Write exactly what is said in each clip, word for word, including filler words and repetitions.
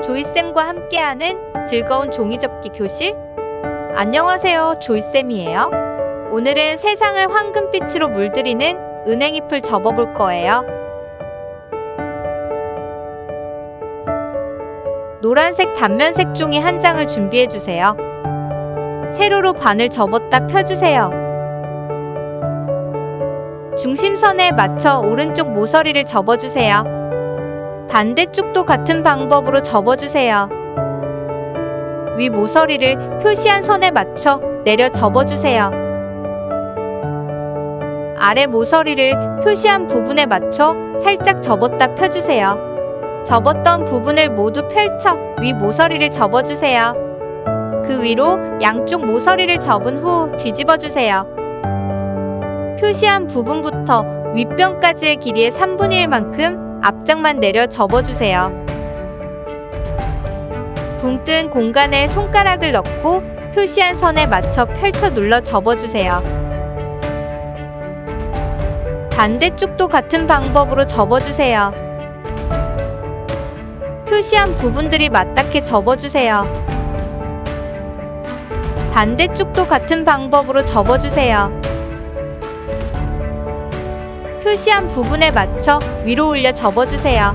조이쌤과 함께하는 즐거운 종이접기 교실. 안녕하세요, 조이쌤이에요. 오늘은 세상을 황금빛으로 물들이는 은행잎을 접어볼 거예요. 노란색 단면색 종이 한 장을 준비해주세요. 세로로 반을 접었다 펴주세요. 중심선에 맞춰 오른쪽 모서리를 접어주세요. 반대쪽도 같은 방법으로 접어주세요. 위 모서리를 표시한 선에 맞춰 내려 접어주세요. 아래 모서리를 표시한 부분에 맞춰 살짝 접었다 펴주세요. 접었던 부분을 모두 펼쳐 위 모서리를 접어주세요. 그 위로 양쪽 모서리를 접은 후 뒤집어주세요. 표시한 부분부터 윗변까지의 길이의 삼분의 일만큼 앞장만 내려 접어주세요. 붕 뜬 공간에 손가락을 넣고 표시한 선에 맞춰 펼쳐 눌러 접어주세요. 반대쪽도 같은 방법으로 접어주세요. 표시한 부분들이 맞닿게 접어주세요. 반대쪽도 같은 방법으로 접어주세요. 표시한 부분에 맞춰 위로 올려 접어주세요.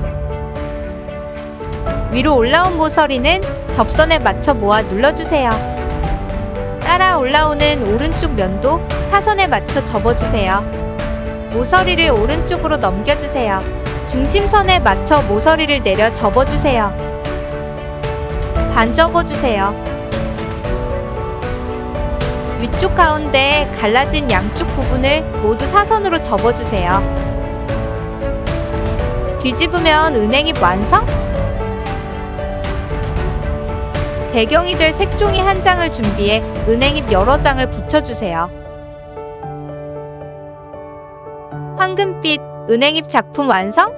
위로 올라온 모서리는 접선에 맞춰 모아 눌러주세요. 따라 올라오는 오른쪽 면도 사선에 맞춰 접어주세요. 모서리를 오른쪽으로 넘겨주세요. 중심선에 맞춰 모서리를 내려 접어주세요. 반 접어주세요. 위쪽 가운데 갈라진 양쪽 부분을 모두 사선으로 접어주세요. 뒤집으면 은행잎 완성! 배경이 될 색종이 한 장을 준비해 은행잎 여러 장을 붙여주세요. 황금빛 은행잎 작품 완성!